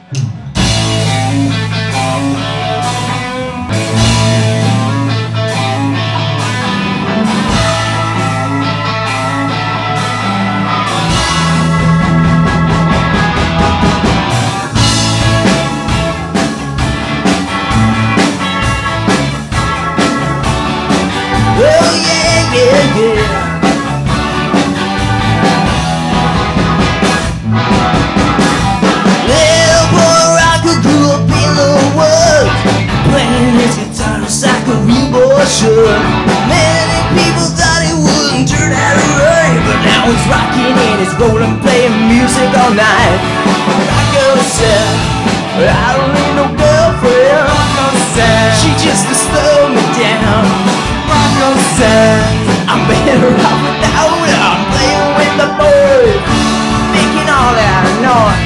Many people thought he wouldn't turn out right, but now he's rocking and he's rolling, playing music all night. Rocco said, I don't need no girlfriend. Rocco said, she just to slow me down. Rocco said, I'm better off without her. I'm playing with the boys, making all that noise.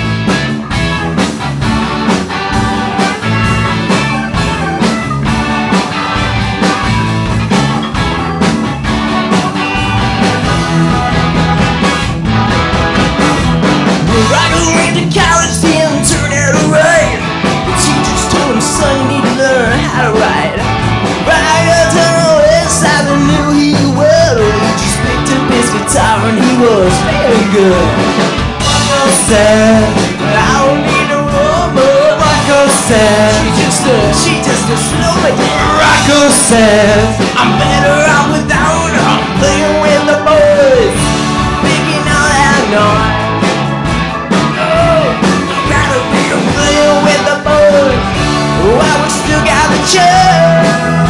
And he was feeling good. Rocco said, I don't need a woman. Rocco said, she just to slow me down. Rocco said, I'm better off without her. I'm playing with the boys, making all that noise. Oh, I'd rather be playing with the boys while we still got the chance.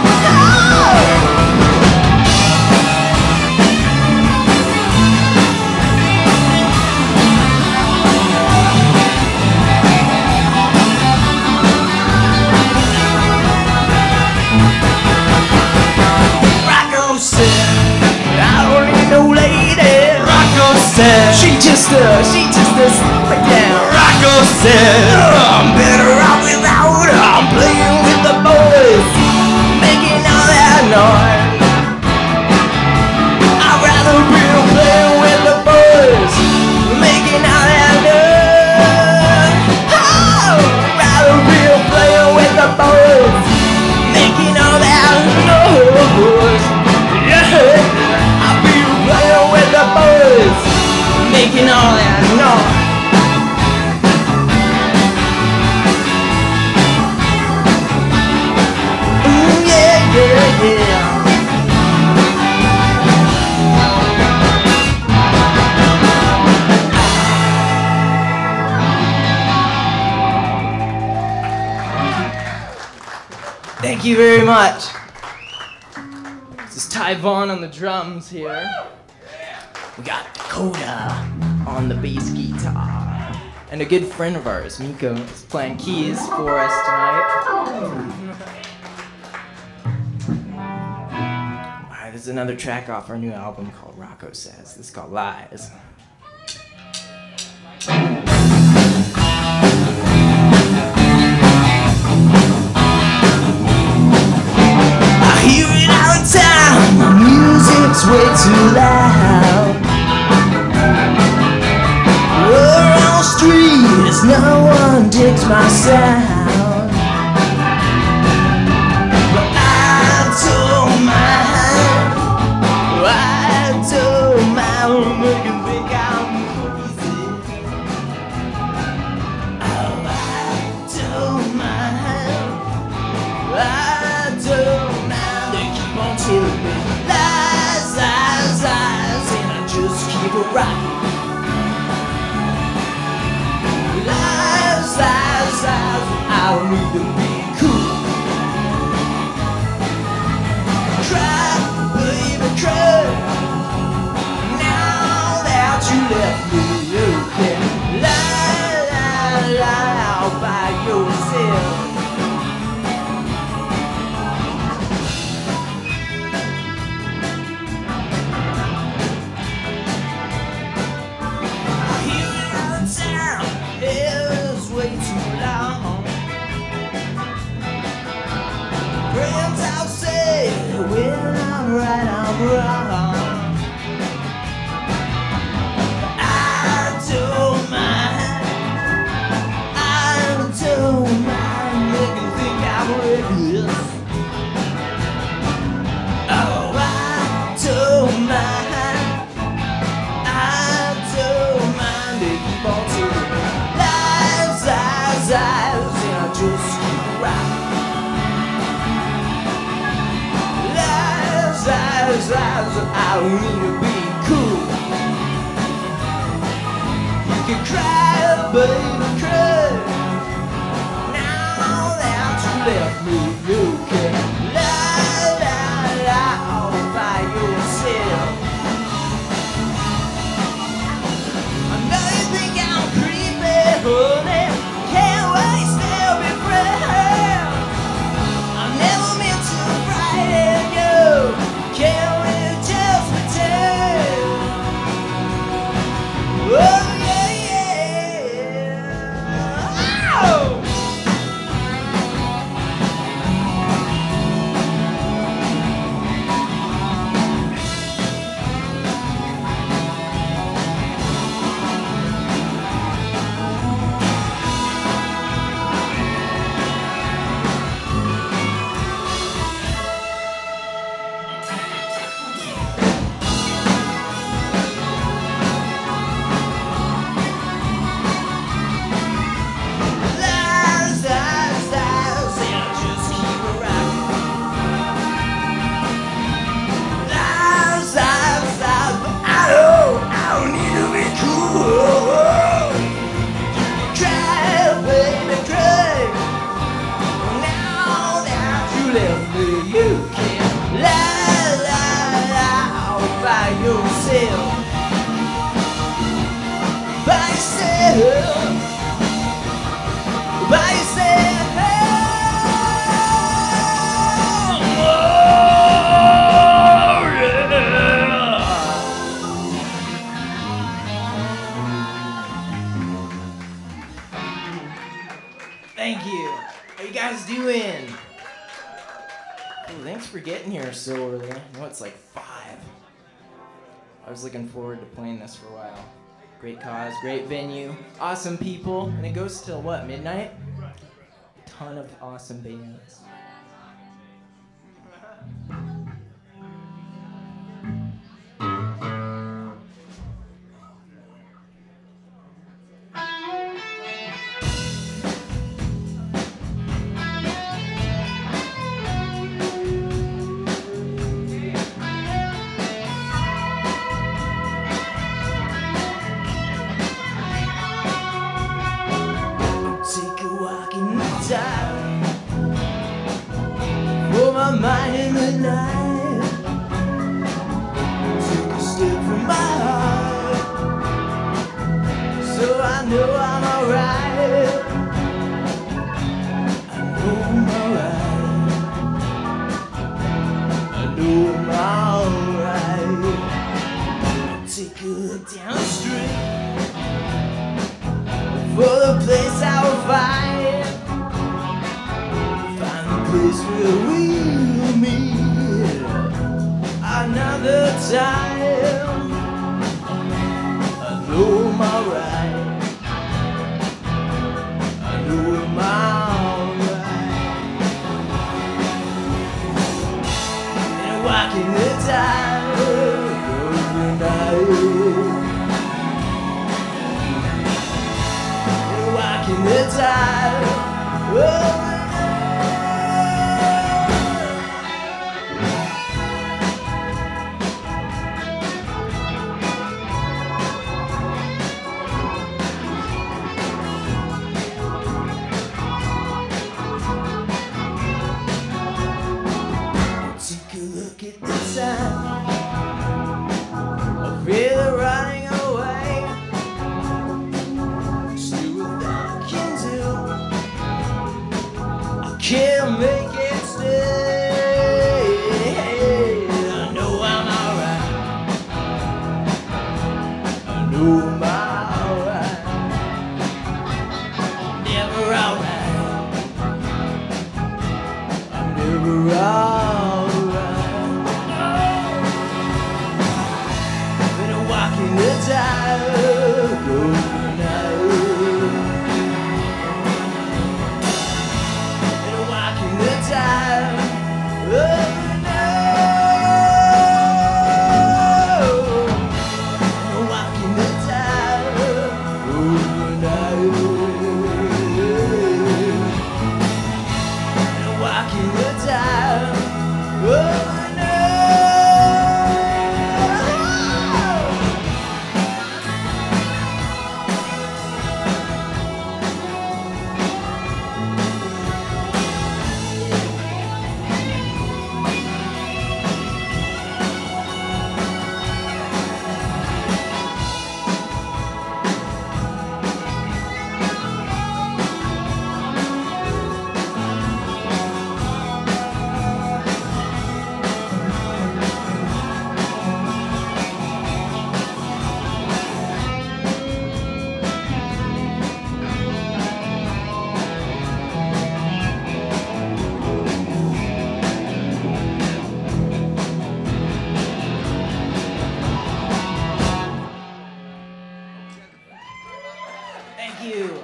She just slow me down. Rocco said, I'm better off without her. I'm playing with the boys, making all that noise. I'd rather be playing with the boys, making all that noise. Oh, I'd rather be playing with the boys, making all that noise. Yeah, I'll be playing with the boys, making all that noise. Yeah, yeah, yeah. Thank you very much. This is Ty Vaughn on the drums here. We got Dakota on the bass guitar. And a good friend of ours, Miko, is playing keys for us tonight. Alright, this is another track off our new album called Rocco Says. This is called Lies. I hear it all the time, the music's way too loud. Around the streets, no one digs my sound. But I don't mind making think I'm crazy. Oh, I don't mind. They keep on telling me lies, lies, lies, and I just keep it rocking. Lies, lies, lies, I don't need to be cool. Cry, baby, cry. Now that you left me, you can lie, lie, lie all by yourself. I hear it all the time, it's way too long. fall to lies, lies, lies, and I just keep rocking. Lies, lies, lies, I don't need to be cool. You can cry, baby, cry. Now that you left me, you can lie, lie, lie all by yourself. I know you think I'm creepy, honey. Can't wait, still be friends. I never meant to frighten you. Can't we just pretend? Oh yeah, yeah. Oh! Thank you. How you guys doing? Oh, thanks for getting here so early. I know it's like 5. I was looking forward to playing this for a while. Great cause, great venue, awesome people, and it goes till what, midnight? Ton of awesome bands. Mind in the night, take a step from my heart, so I know I'm alright. I know I'm alright. I know I'm alright. Take a look down the street for the place I will find the place where we another time. I know I'm alright. I know I'm alright. And walking the tide every night. And walking the tide every night. you.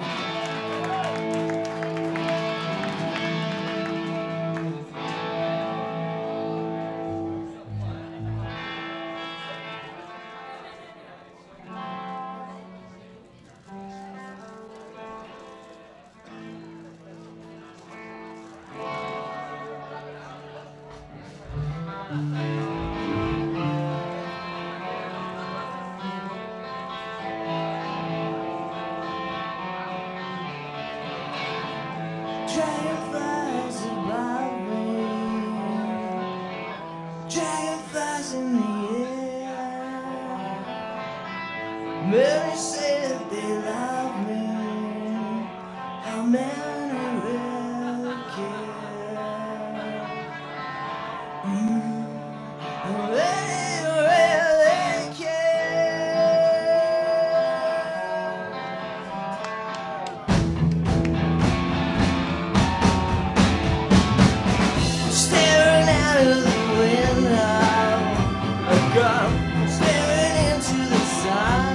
Dragonflies above me, dragonflies in the air. Many say that they love me, how many really care? How many really care? Staring out of the window, a girl staring into the sun,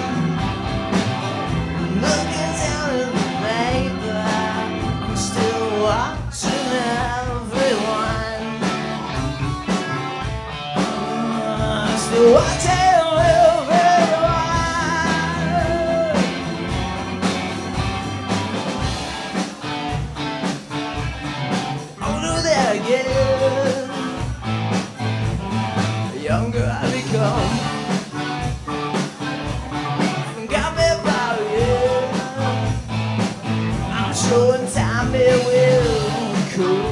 looking down at the paper, I'm still watching everyone, still watching again. The younger I become, got me about it. I'm sure in time it will come.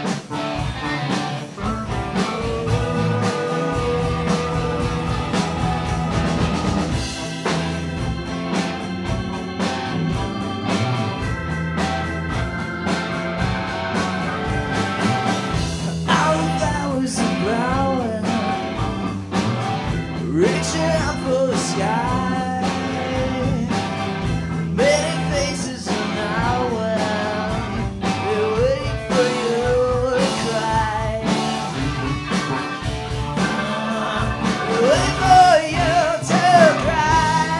Reaching out for the sky, many faces an hour, they wait for you to cry, they wait for you to cry.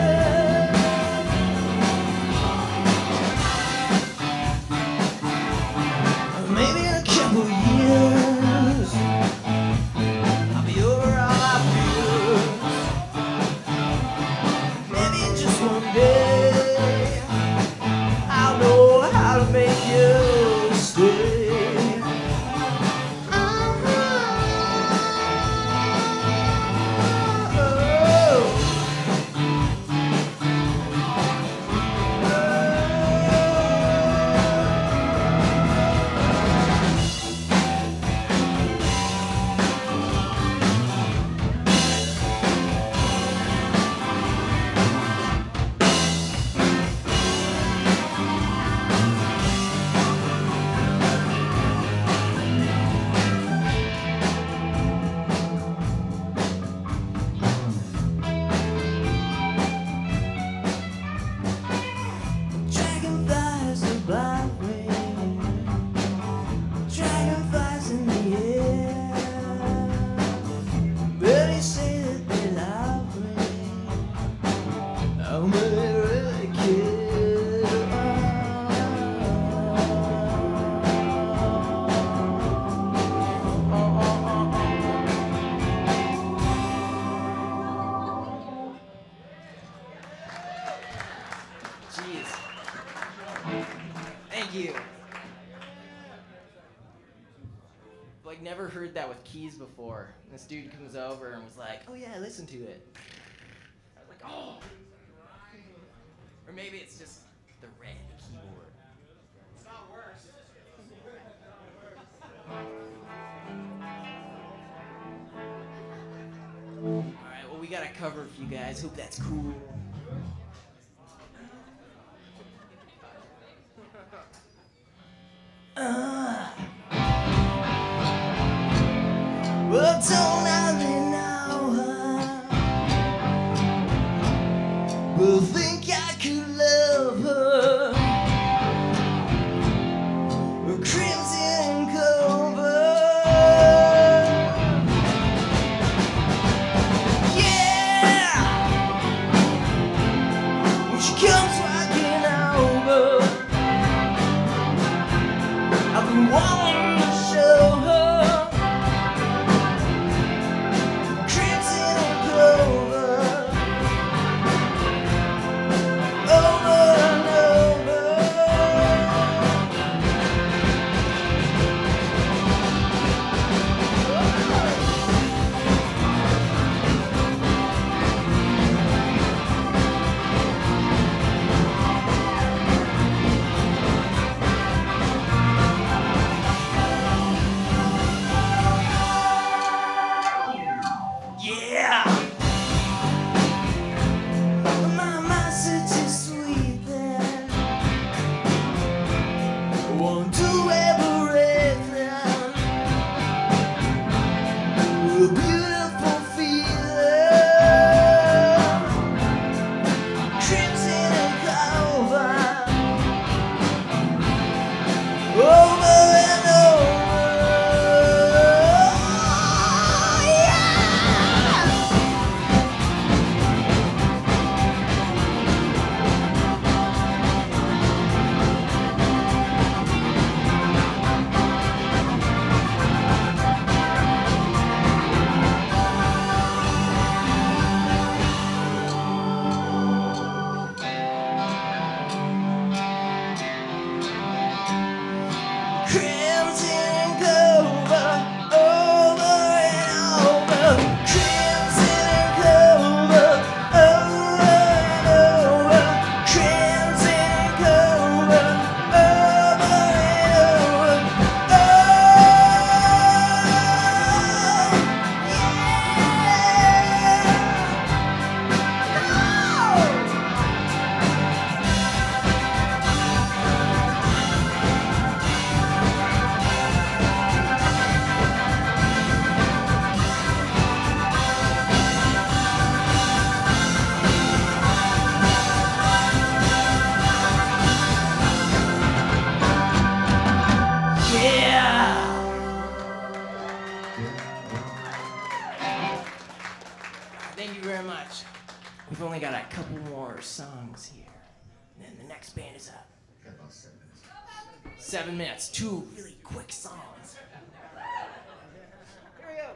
Maybe in a couple years I'll be over all my fears. Maybe in just one day I'll know how to make you stay. Dragonflies above me, dragonflies in the air. Many say that they love me, how many really care? Jeez. Thank you. Like, never heard that with keys before. This dude comes over and was like, oh yeah, listen to it. I was like, oh. Or maybe it's just the red keyboard. It's not worse. Alright, well, we got a cover for you guys. Hope that's cool. Well, don't I know her? Well, think I could love her. A crimson cover. Yeah! When she comes walking got a couple more songs here. And then the next band is up. Got about 7 minutes. 7 minutes. 2 really quick songs. Here we go.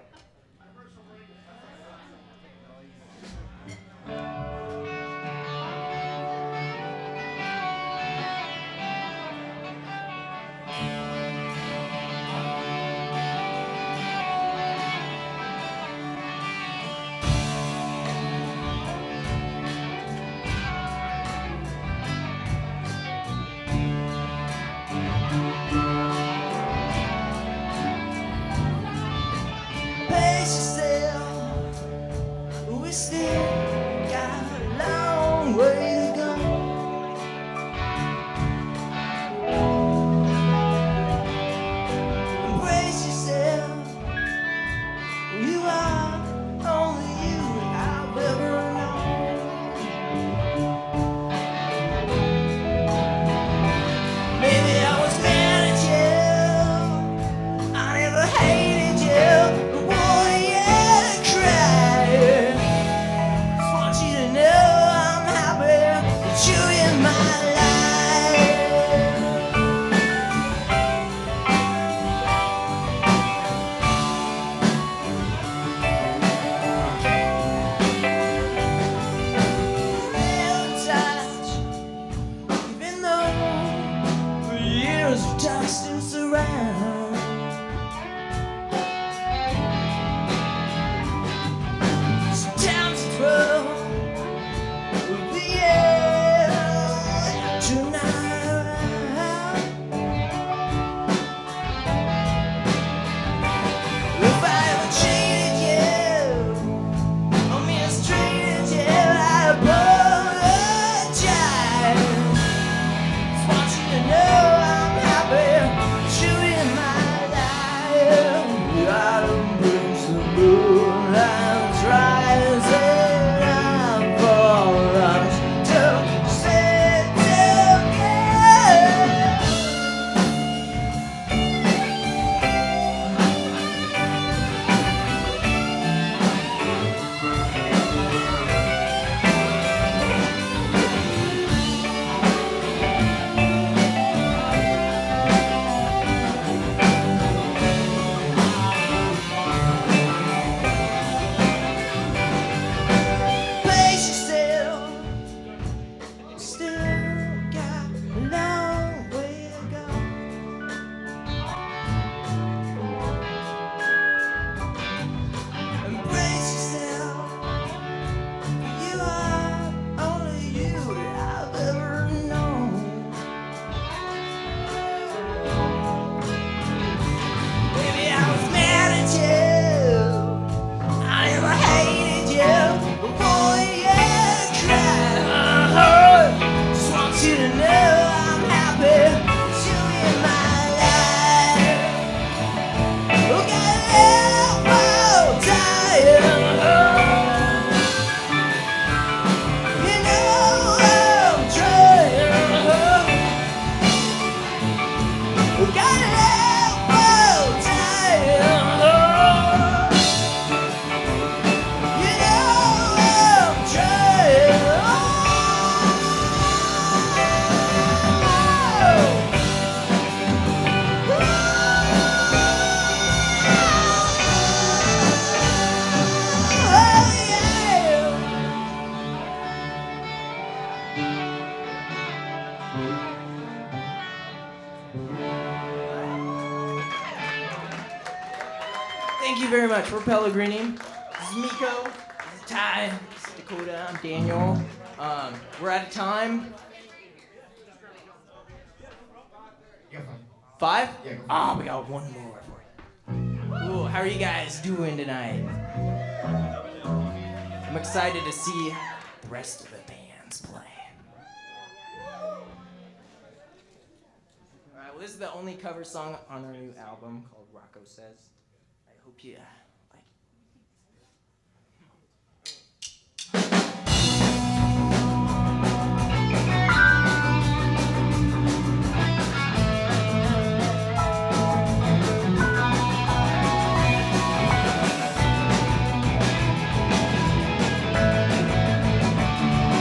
Thank you very much. We're Pellegrini. This is Miko. This is Ty. This is Dakota. I'm Daniel. We're out of time. Yeah, 5? Yeah, go. Oh, we got one more for you. Cool. How are you guys doing tonight? I'm excited to see the rest of the bands play. Alright, well, this is the only cover song on our new album called Rocco Says. I hope you like it.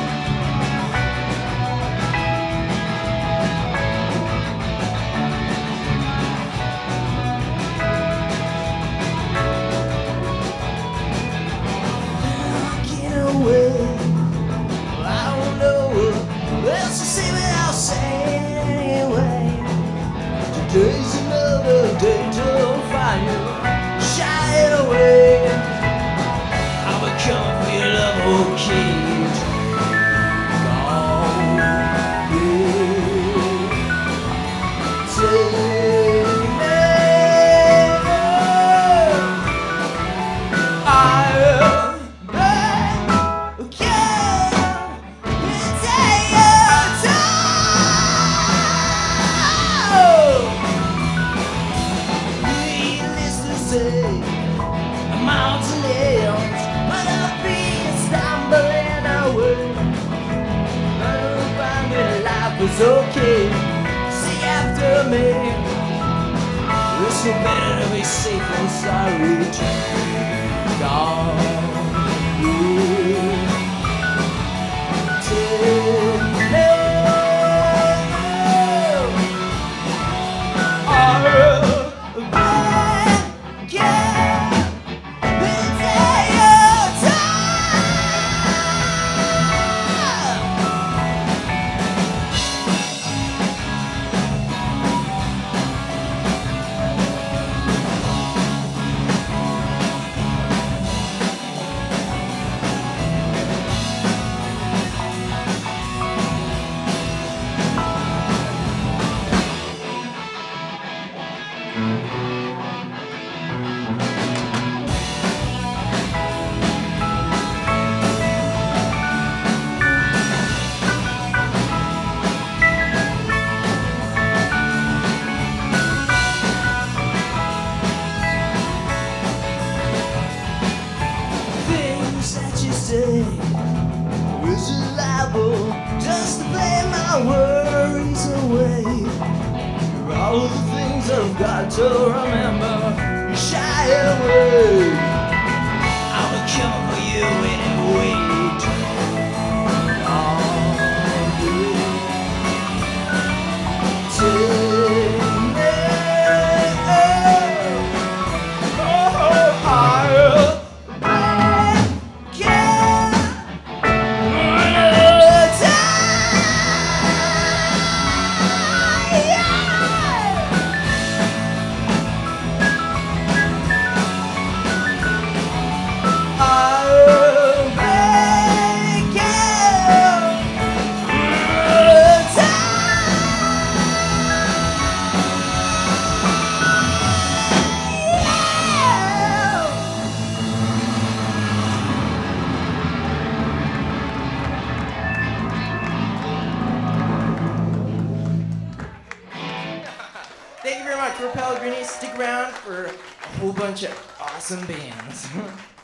it's okay. Sing after me. It's so better to be safe than sorry. Gone. Is it liable just to play my worries away? For all of the things I've got to remember, you shy away. I will come for you anyway. Thank you very much. We're Pellegrini. Stick around for a whole bunch of awesome bands.